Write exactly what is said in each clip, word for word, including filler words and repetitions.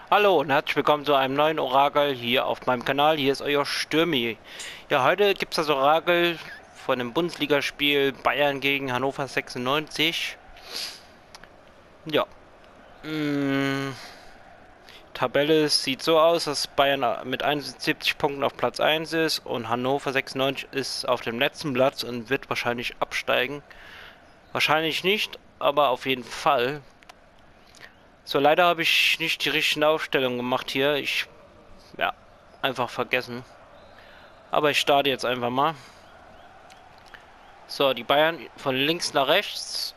Hallo und herzlich willkommen zu einem neuen Orakel hier auf meinem Kanal. Hier ist euer Stürmi. Ja, heute gibt es das Orakel von dem Bundesligaspiel Bayern gegen Hannover sechsundneunzig. Ja, mh, Tabelle sieht so aus, dass Bayern mit einundsiebzig Punkten auf Platz eins ist und Hannover sechsundneunzig ist auf dem letzten Platz und wird wahrscheinlich absteigen. Wahrscheinlich nicht, aber auf jeden Fall. So, leider habe ich nicht die richtigen Aufstellungen gemacht hier. Ich, ja, einfach vergessen. Aber ich starte jetzt einfach mal. So, die Bayern von links nach rechts.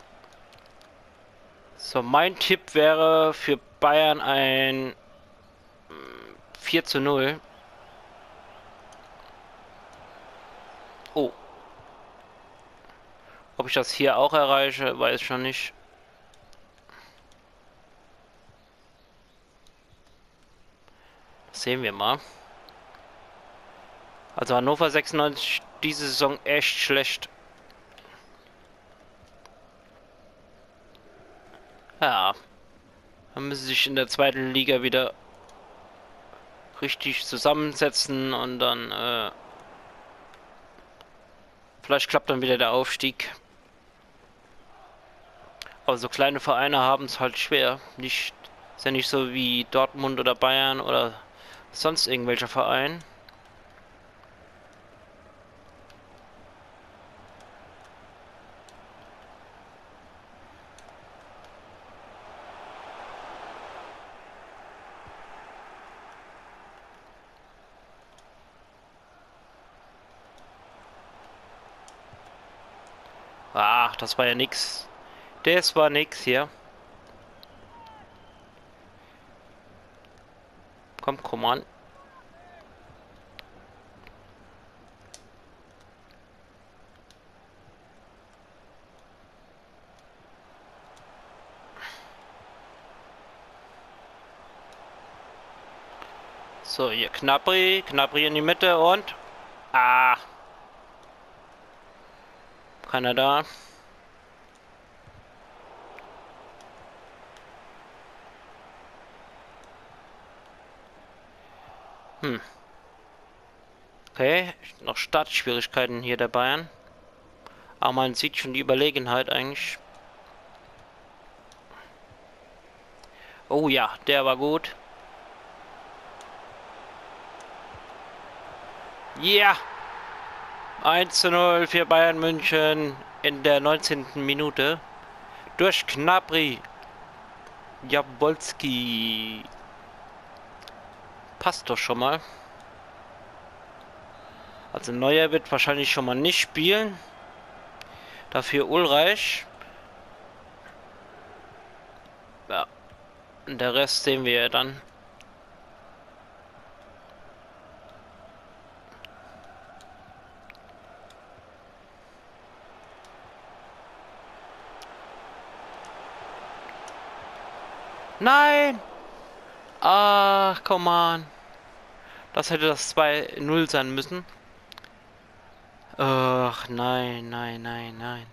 So, mein Tipp wäre für Bayern ein vier zu null. Oh, ob ich das hier auch erreiche, weiß ich schon nicht. Das sehen wir mal. Also Hannover sechsundneunzig diese Saison echt schlecht. Ja, dann müssen sie sich in der zweiten Liga wieder richtig zusammensetzen und dann äh, vielleicht klappt dann wieder der Aufstieg. Aber so kleine Vereine haben es halt schwer. Nicht, ist ja nicht so wie Dortmund oder Bayern oder sonst irgendwelcher Verein. Ach, das war ja nix. Das war nix hier. Komm, komm an. So, hier Knapri, Knapri in die Mitte und... Ah, keiner da. Hm, okay. Noch Startschwierigkeiten hier der Bayern. Aber man sieht schon die Überlegenheit eigentlich. Oh ja, der war gut. Ja, yeah. eins zu null für Bayern München in der neunzehnten Minute. Durch Knapri. Jabolski. Passt doch schon mal. Also Neuer wird wahrscheinlich schon mal nicht spielen. Dafür Ulreich. Ja, und der Rest sehen wir ja dann. Nein! Ach, come on. Das hätte das zwei null sein müssen. Ach, nein, nein, nein, nein.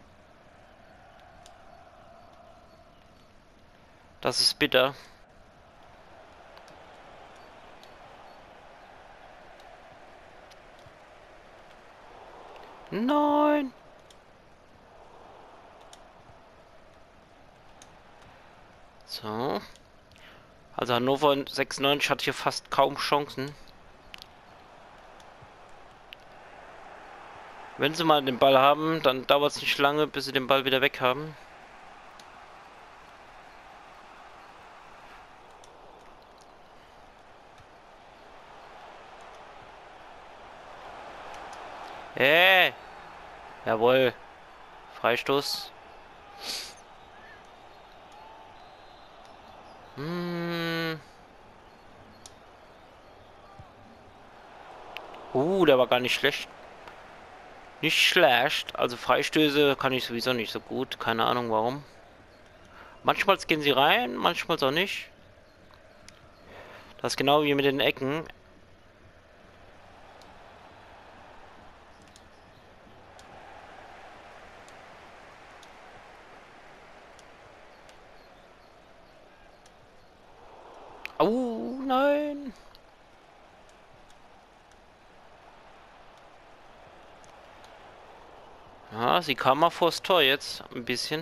Das ist bitter. Nein! So. Also Hannover sechsundneunzig hat hier fast kaum Chancen. Wenn sie mal den Ball haben, dann dauert es nicht lange, bis sie den Ball wieder weg haben. Hey! Jawohl. Freistoß. Hm. Uh, der war gar nicht schlecht. Nicht schlecht. Also Freistöße kann ich sowieso nicht so gut. Keine Ahnung warum. Manchmal gehen sie rein, manchmal auch nicht. Das ist genau wie mit den Ecken. Oh, nein. Ja, sie kam mal vors Tor jetzt. Ein bisschen.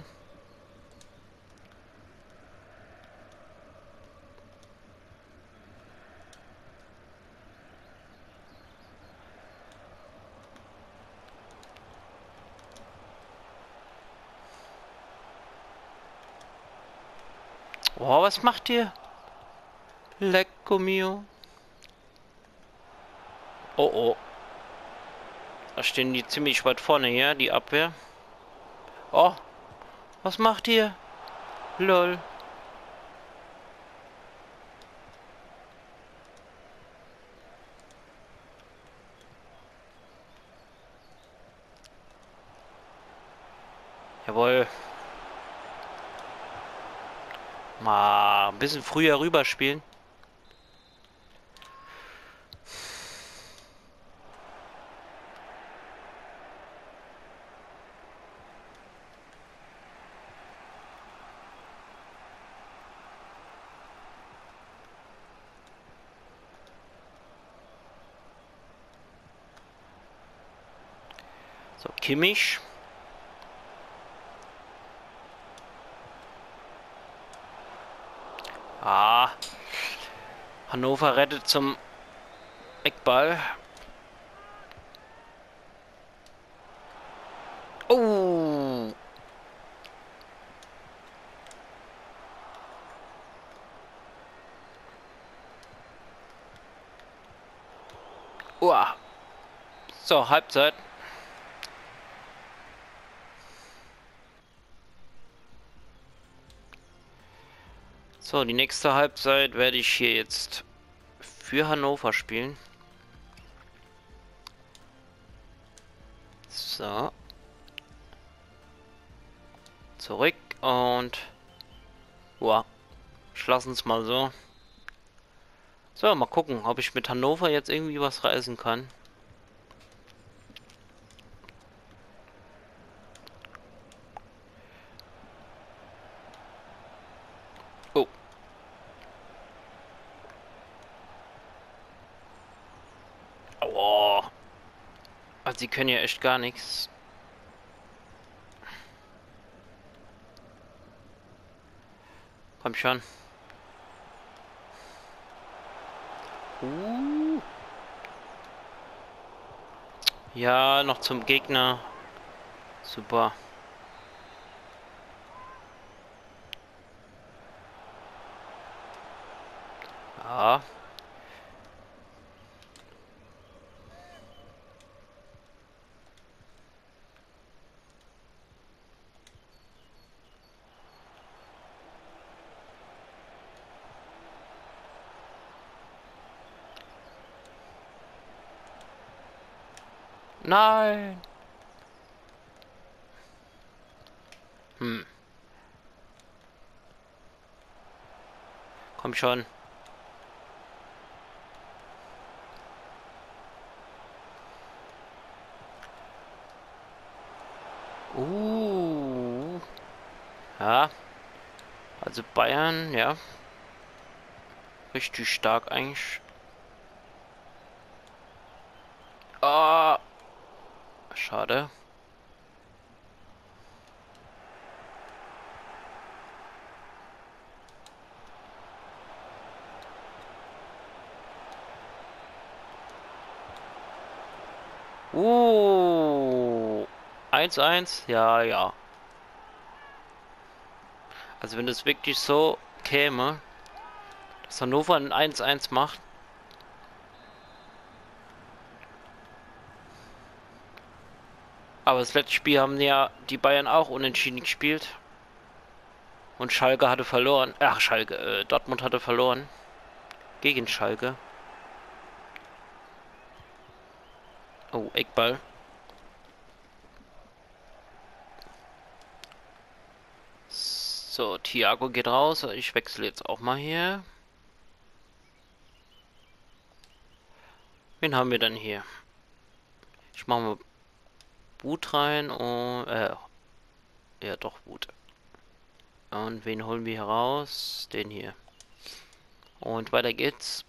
Oh, was macht ihr? Lecco mio. Oh, oh. Da stehen die ziemlich weit vorne hier, die Abwehr. Oh, was macht ihr? Lol. Jawohl. Mal ein bisschen früher rüberspielen. So, Kimmich. Ah. Hannover rettet zum Eckball. Oh. Uah. So, Halbzeit. So, die nächste Halbzeit werde ich hier jetzt für Hannover spielen. So. Zurück und... Boah. Lassen es mal so. So, mal gucken, ob ich mit Hannover jetzt irgendwie was reißen kann. Oh. Oh. Also, sie können ja echt gar nichts. Komm schon. Uh. Ja, noch zum Gegner. Super. Ja. Nein. Hm. Komm schon. Uh. Ja. Also Bayern, ja. Richtig stark eigentlich. Ah. Schade. Uh. eins eins? Ja, ja. Also wenn es wirklich so käme, dass Hannover ein eins eins macht. Aber das letzte Spiel haben ja die Bayern auch unentschieden gespielt. Und Schalke hatte verloren. Ach, Schalke, äh, Dortmund hatte verloren. Gegen Schalke. Oh, Eckball. So, Thiago geht raus. Ich wechsle jetzt auch mal hier. Wen haben wir denn hier? Ich mache mal Wut rein und, äh, ja doch, Wut. Und wen holen wir hier raus? Den hier. Und weiter geht's.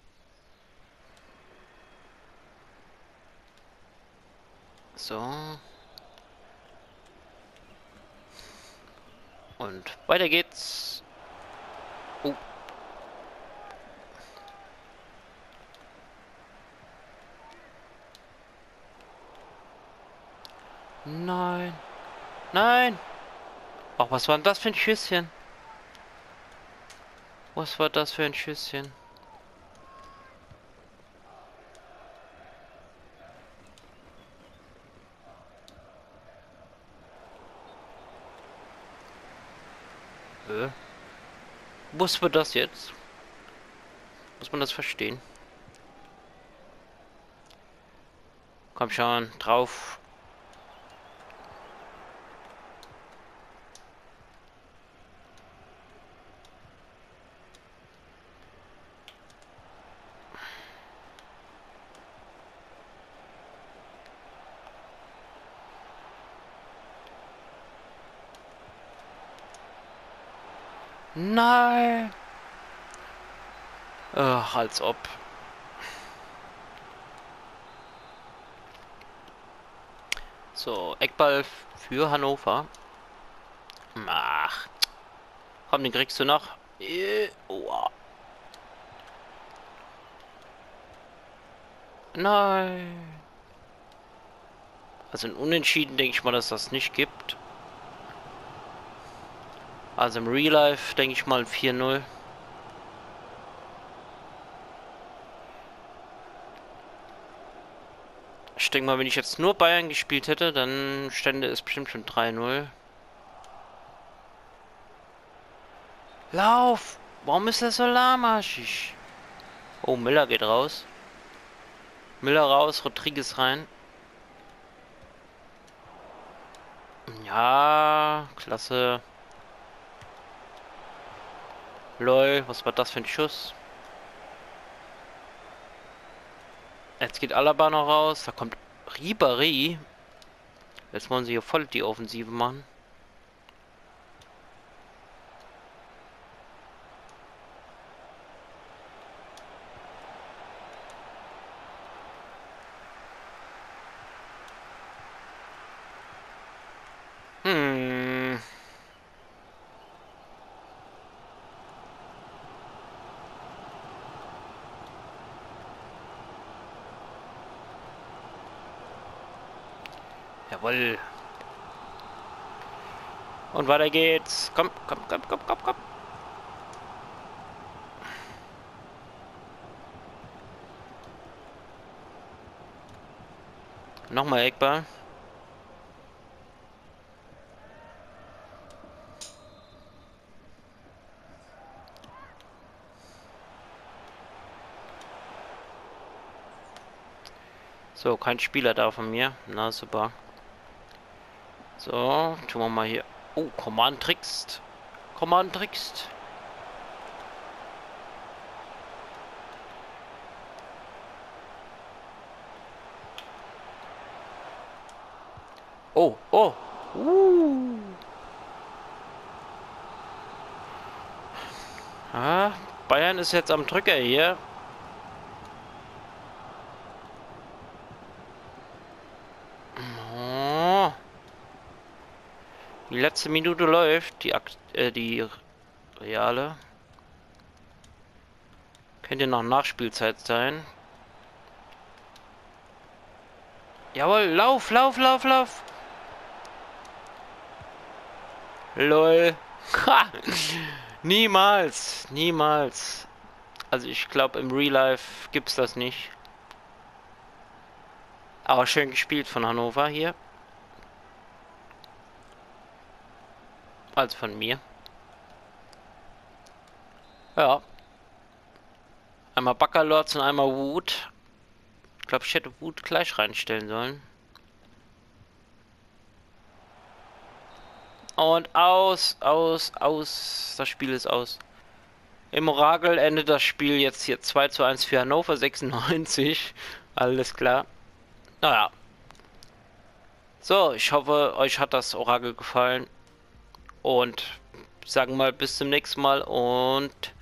So. Und weiter geht's. Oh. Nein. Nein. Ach, was war denn das für ein Schüsschen? Was war das für ein Schüsschen? Äh. Muss man das jetzt? Muss man das verstehen? Komm schon, drauf. Nein! Ach, als ob. So, Eckball für Hannover. Ach. Komm, den kriegst du noch. Äh, oh. Nein. Also ein Unentschieden denke ich mal, dass das nicht gibt. Also im Real Life denke ich mal vier null. Ich denke mal, wenn ich jetzt nur Bayern gespielt hätte, dann stände es bestimmt schon drei null. Lauf! Warum ist das so lahmarschig? Oh, Müller geht raus. Müller raus, Rodriguez rein. Ja, klasse. Lol, was war das für ein Schuss? Jetzt geht Alaba noch raus. Da kommt Ribéry. Jetzt wollen sie hier voll die Offensive machen. Hm. Jawohl. Und weiter geht's. Komm, komm, komm, komm, komm, komm. Nochmal Eckball. So, kein Spieler da von mir. Na, super. So, tun wir mal hier. Oh, Command trickst. Command trickst. Oh, oh. Uh. Ah, Bayern ist jetzt am Drücker hier. Oh. Die letzte Minute läuft. Die, Akt äh, die Reale. Könnte noch Nachspielzeit sein. Jawohl, lauf, lauf, lauf, lauf. Lol. Ha. Niemals, niemals. Also ich glaube im Real Life gibt's das nicht. Aber schön gespielt von Hannover hier. Also von mir. Ja. Einmal Backerlords und einmal Wut. Ich glaube, ich hätte Wut gleich reinstellen sollen. Und aus, aus, aus. Das Spiel ist aus. Im Orakel endet das Spiel jetzt hier zwei zu eins für Hannover sechsundneunzig. Alles klar. Naja. So, ich hoffe, euch hat das Orakel gefallen. Und sagen mal bis zum nächsten Mal und